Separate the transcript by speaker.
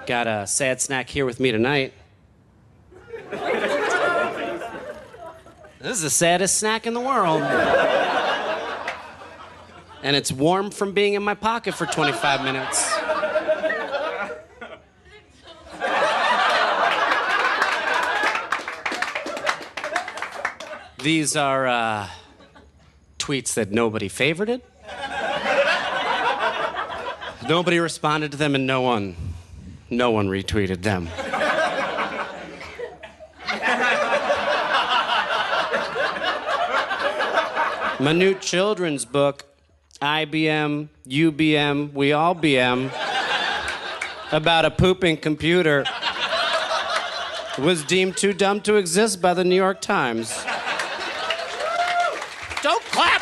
Speaker 1: Got a sad snack here with me tonight. This is the saddest snack in the world. And it's warm from being in my pocket for 25 minutes. These are tweets that nobody favorited. Nobody responded to them, and no one retweeted them. My new children's book, IBM, UBM, we all BM, about a pooping computer, was deemed too dumb to exist by the New York Times. Don't clap!